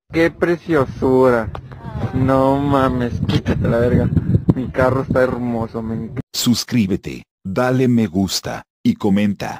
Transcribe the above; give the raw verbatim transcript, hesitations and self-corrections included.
Qué preciosura. No mames, quítate la verga. Mi carro está hermoso, me encanta. Suscríbete, dale me gusta, y comenta.